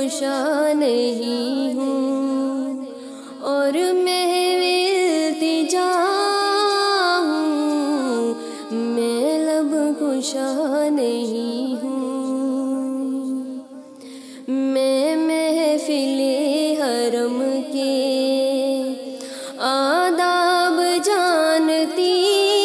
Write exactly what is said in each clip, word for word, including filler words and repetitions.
कुशा नहीं हूँ और मैं इल्तिजा हूँ, मैं लब कुशा नहीं हूँ। मैं महफिले हरम के आदाब जानती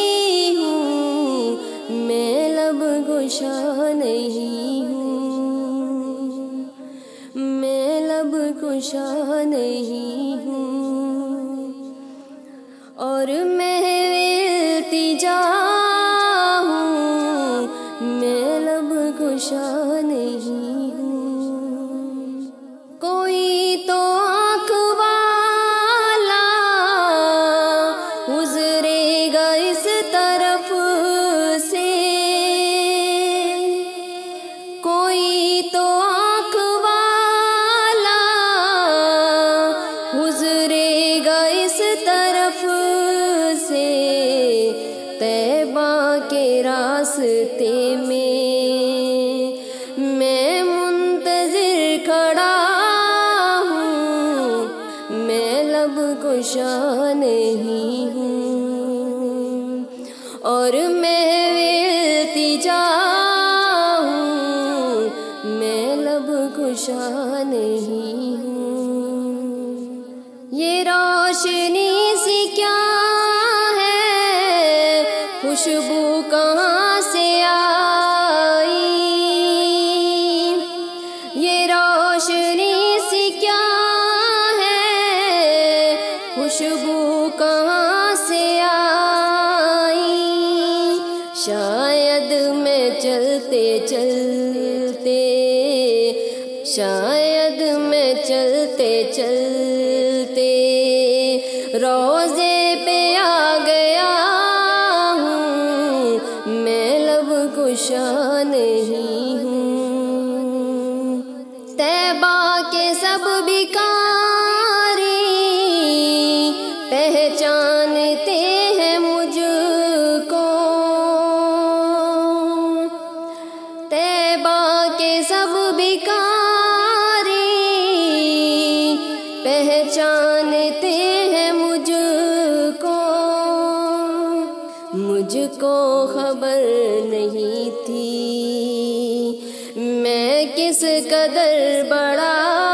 हूँ, मैं लब कुशा नहीं हूँ, मैं लब कुशा नहीं हूँ और मैं इल्तिजा हूँ, मैं लब कुशा नहीं हूँ। कोई तो आँख वाला गुज़रेगा इस तरफ से, कोई तो आँख वाला गुज़रेगा इस तरफ से। तैबा के रास्ते में मैं मुंतज़िर खड़ा हूँ, मैं लब कुशा नहीं हूँ और मैं इल्तिजा हूँ, मैं लब कुशा नहीं हूँ। ये रोशनी सी क्या है, खुशबू कहाँ से आई, ये रोशनी सी क्या है, खुशबू कहाँ से आई। शायद मैं चलते चलते, शायद मैं चलते चलते रोज़े पे आ गया हूँ, मैं लब कुशा नहीं हूँ। तैबा के सब भिखारी पहचानते हैं मुझको, तैबा के सब भिखारी पहचानते हैं मुझको। मुझको खबर नहीं थी मैं किस कदर बड़ा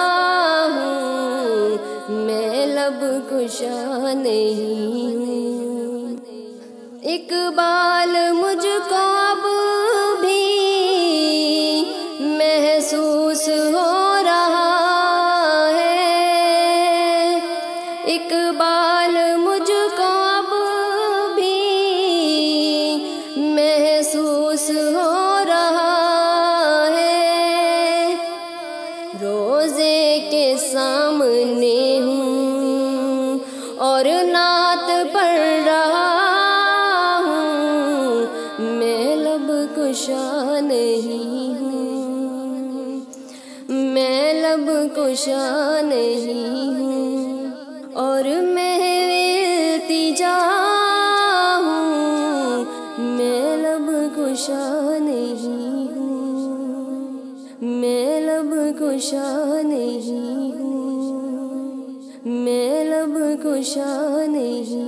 हूँ, मैं लब कुशा नहीं हूँ। इकबाल मुझको अब भी महसूस हो रहा है, इकबाल मुझको अब भी महसूस हो रहा है। रोज़े के सामने हूँ और नात पढ़ रहा हूँ, मैं लब कुशा नहीं हूँ, मैं लब कुशा नहीं हूँ और मैं इल्तिजा हूँ, मैं लब कुशा नहीं हूँ, मैं लब कुशा नहीं हूँ, मैं लब कुशा नहीं